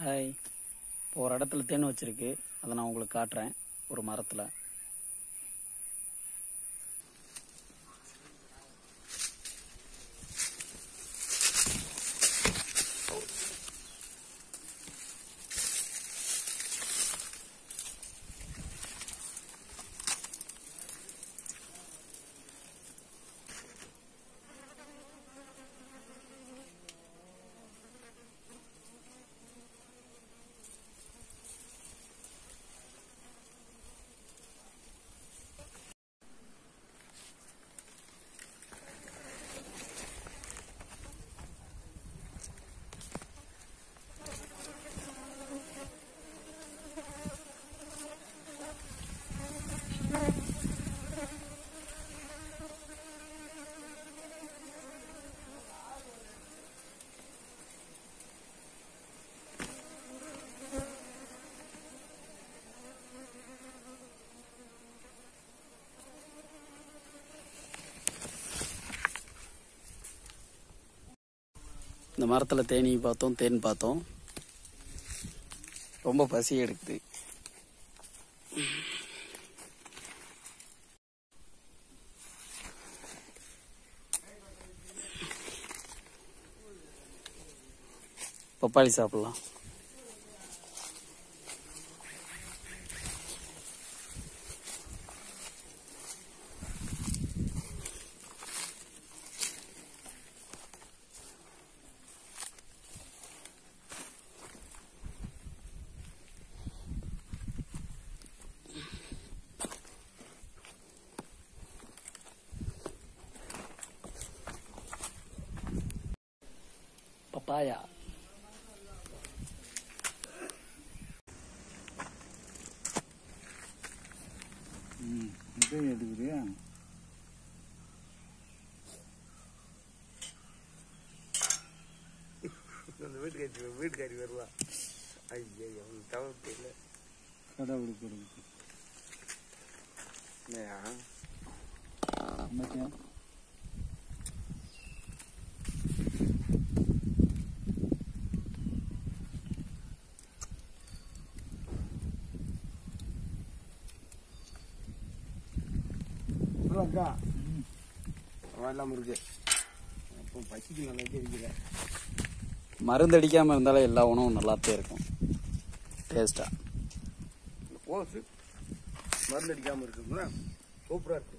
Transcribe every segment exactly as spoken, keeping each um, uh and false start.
Hi, இப்போ ஒரு இடத்துல தேன் வச்சிருக்கு, அதை நான் உங்களுக்கு காட்டுறேன். ஒரு மரத்தில் இந்த மரத்தில் தேனி பார்த்தோம், தேன் பார்த்தோம். ரொம்ப பசி எடுக்குது. பப்பாளி சாப்பிடலாம். பப்பாயா எடுக்குறியா? வீட்டுக்காரி வீட்டுக்காரி வருவா. ஐயோ தவிர்த்து இல்லை கடவுள் கொடுக்கு இருக்கு. அப்போ பசிக்கு நல்லா இருக்கிற மருந்து அடிக்காம இருந்தாலும் எல்லா உணவும் நல்லாத்தே இருக்கும், டேஸ்டா. போசு மருந்து அடிக்காம இருக்குங்களா, சூப்பரா இருக்கு.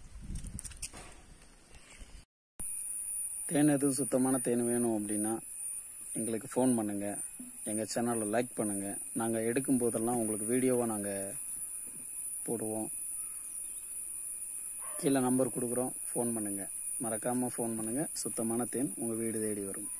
தேன் எதுவும் சுத்தமான தேன் வேணும் அப்படின்னா எங்களுக்கு ஃபோன் பண்ணுங்க, எங்க சேனலை லைக் பண்ணுங்க. நாங்கள் எடுக்கும் போதெல்லாம் உங்களுக்கு வீடியோவை நாங்கள் போடுவோம். கீழே நம்பர் கொடுக்குறோம், ஃபோன் பண்ணுங்க. மறக்காம ஃபோன் பண்ணுங்க. சுத்தமான தேன் உங்க வீடு தேடி வரும்.